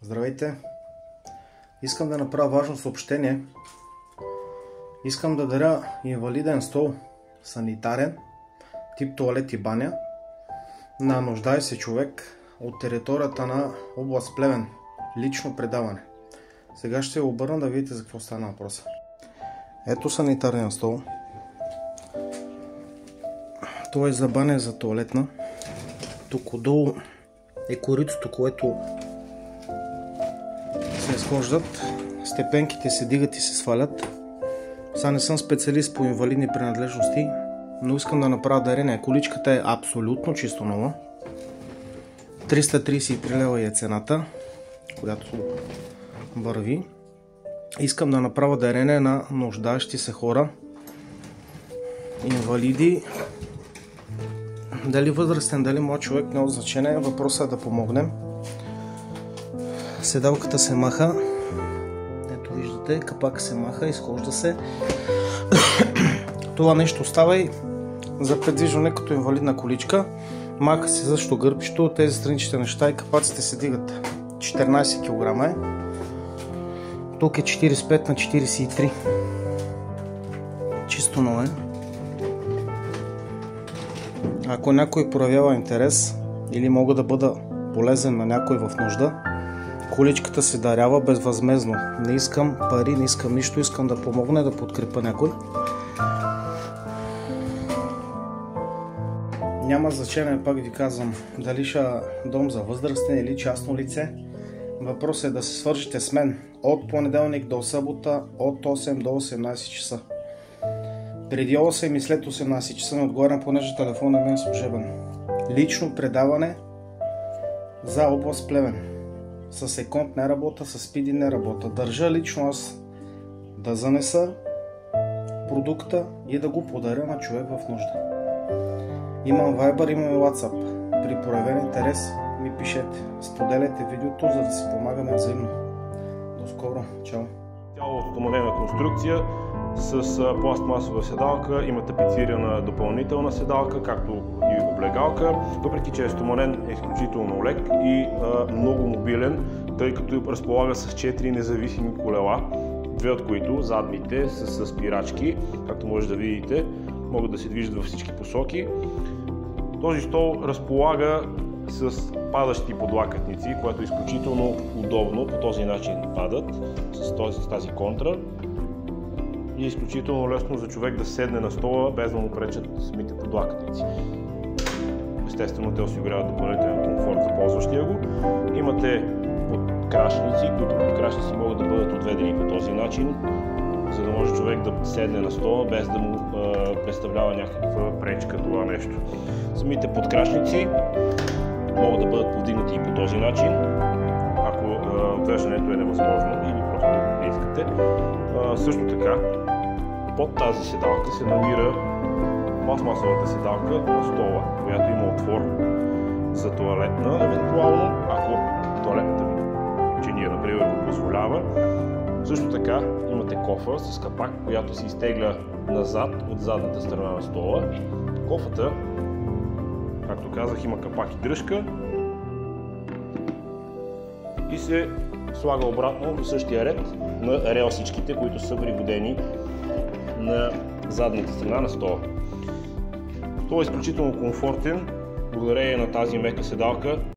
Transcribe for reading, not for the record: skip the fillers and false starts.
Здравейте! Искам да направя важно съобщение. Искам да даря инвалиден стол, санитарен, тип туалет и баня, на нуждае се човек от територията на област Плевен. Лично предаване. Сега ще се обърна да видите за какво стана въпроса. Ето санитарния стол. Той е за баня, за туалетна. Тук отдолу е коритото, което се изхождат. Степенките се дигат и се свалят. Сега не съм специалист по инвалидни принадлежности, но искам да направя дарение. Количката е абсолютно чисто нова. 333 лева е цената, която върви. Искам да направя дарение на нуждаещи се хора, инвалиди, дали възрастен, дали млад човек, няма значение. Въпросът е да помогнем. Седалката се маха. Ето виждате, капака се маха, изхожда се. Това нещо става и за предвижване като инвалидна количка. Маха се също гърбчето, тези страничните неща и капаците се дигат. 14 кг е. Тук е 45 на 43. Чисто ново е. Ако някой проявява интерес или мога да бъда полезен на някой в нужда, количката се дарява безвъзмездно. Не искам пари, не искам нищо, искам да помогна да подкрепя някой. Няма значение, пак ви казвам, дали ще дом за възрастен или частно лице. Въпросът е да се свържете с мен от понеделник до събота от 8 до 18 часа. Преди 8 и след 18 часа ми отговарям, понеже телефонът ми е служебен. Лично предаване за област Плевен. С секунд не работа, с спиди не работа. Държа лично аз да занеса продукта и да го подаря на човек в нужда. Имам Viber, имам и WhatsApp. При проявен интерес ми пишете. Споделяйте видеото, за да си помагаме взаимно. До скоро. Чао! Тяло от стоманена конструкция с пластмасова седалка, има тапицирана допълнителна седалка, както и облегалка. Въпреки че е стоманен, е изключително лек и много мобилен, тъй като разполага с 4 независими колела, две от които, задните, са с спирачки, както може да видите, могат да се движат във всички посоки. Този стол разполага с падащи подлакътници, което е изключително удобно, по този начин падат с тази контра. И е изключително лесно за човек да седне на стола, без да му пречат самите подлакътници. Естествено, те осигуряват допълнителен комфорт за ползващия го. Имате подкрашници, които подкрашници могат да бъдат отведени по този начин, за да може човек да седне на стола, без да му представлява някаква пречка това нещо. Самите подкрашници могат да бъдат повдигнати и по този начин, ако отвеждането е невъзможно или просто не искате. Също така, под тази седалка се намира пластмасовата седалка на стола, която има отвор за туалетна, евентуално, ако туалетната ви чиния, например, го позволява. Също така имате кофа с капак, която се изтегля назад от задната страна на стола. Кофата, както казах, има капак и дръжка и се слага обратно в същия ред на релсичките, които са пригодени на задната страна на стола. Столът е изключително комфортен, благодарение на тази мека седалка.